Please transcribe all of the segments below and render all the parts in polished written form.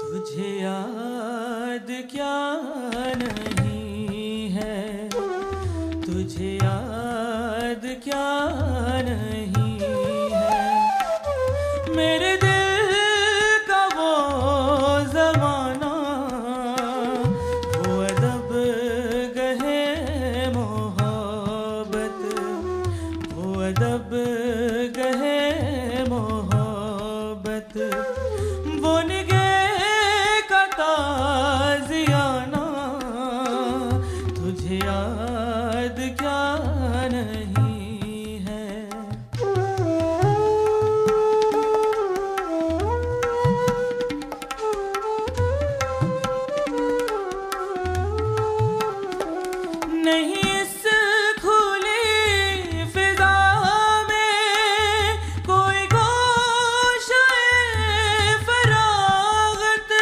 तुझे याद क्या नहीं है, तुझे याद क्या नहीं है। मेरे दिल का वो ज़माना, वो अदब गहे मोहब्बत, वो अदब गहे मोहब्बत, वो निगे का ताज़ियाना। तुझे याद क्या नहीं है। नहीं इस खुली फिजा में कोई गोशे फरागत,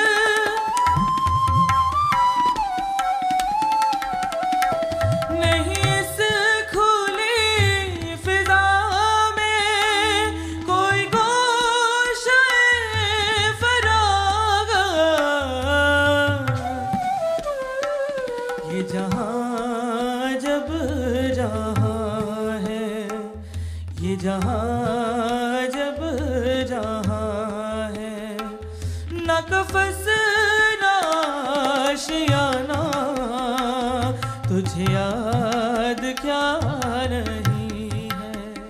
नहीं इस खुली फिजा में कोई गोशे फरागत। ये जहाँ जब जहाँ है, ये जहाँ जब जहाँ है, न कफस न आशियाना। तुझे याद क्या नहीं है।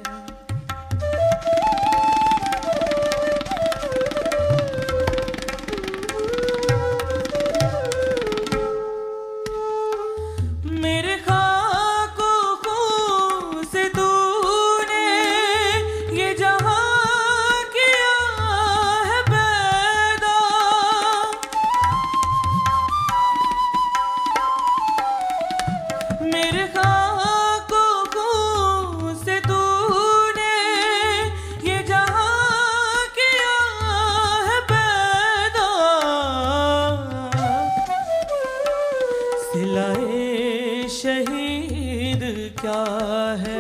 मेरे खाको खून से तूने ये जहां किया है पैदा। मेरे खाको खून से तूने ये जहां किया है पैदा। सिलाए शहीद क्या है,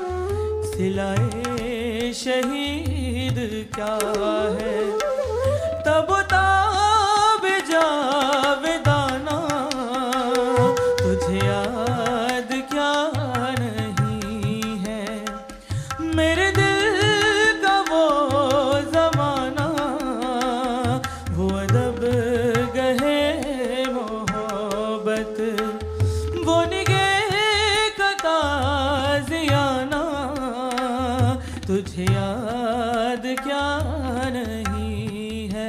सिलाए शहीद क्या है, तब ताब जावेदाना। तुझे याद क्या नहीं है। मेरे दिल का वो ज़माना, वो अदब गहे मोहब्बत, वो निगे का ताज़ियाना। तुझे याद क्या नहीं है।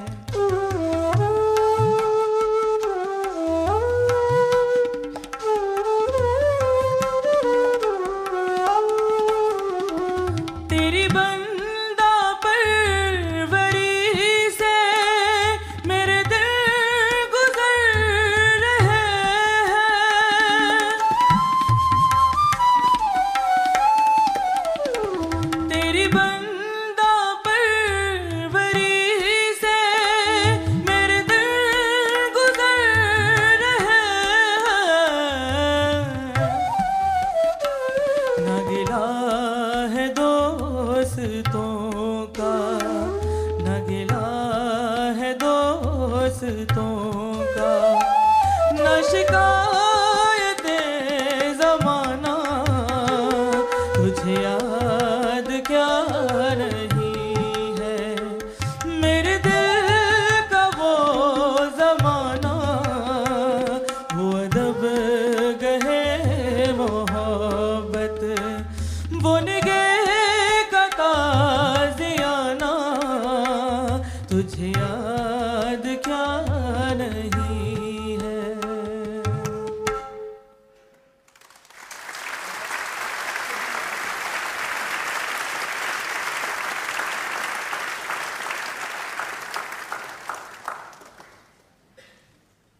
तेरी बंदा परवरी से मेरे दिल गुजर रहे हैं। तेरी बंदा परवरी से मेरे दिल गुजर रहे हैं। न गिला है दोस्तों का, न गिला है दोस्तों का, न शिकायते ज़माना। तुझे याद क्या नहीं है। मेरे दिल का वो ज़माना, वो अदब गहे मोहब्बत, वो